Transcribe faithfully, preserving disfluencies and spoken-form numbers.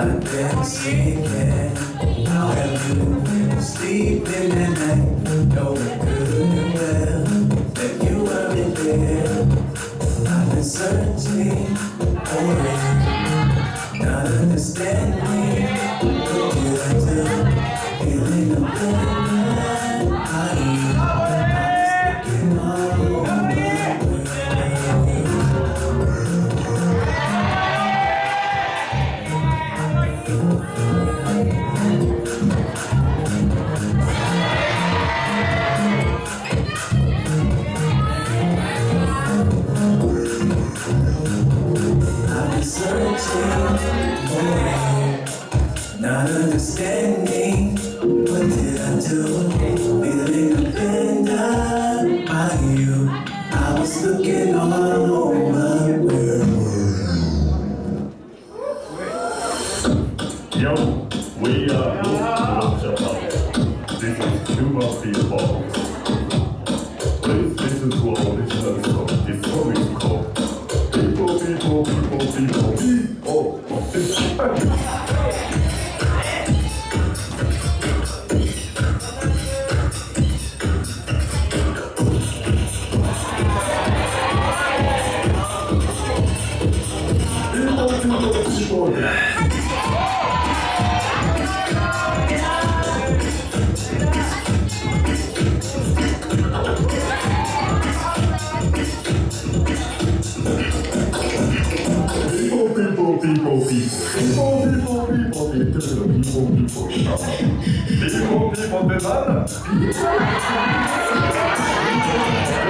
I've been sleeping. How have you been sleeping at night? Knowing good and well that you weren't there. I've been searching for it, not understanding what did I do? Feeling a bit high. I'm sticking all over. Searching for it, not understanding what did I do? Feeling abandoned by you. I was looking all over. Where were you? Yo, we are Look Japan. This is Human People. Please listen to our original song. This song is called People, People, People, People, People. Oh, People, people, people, people, people, people, people, people, people, people, people, people,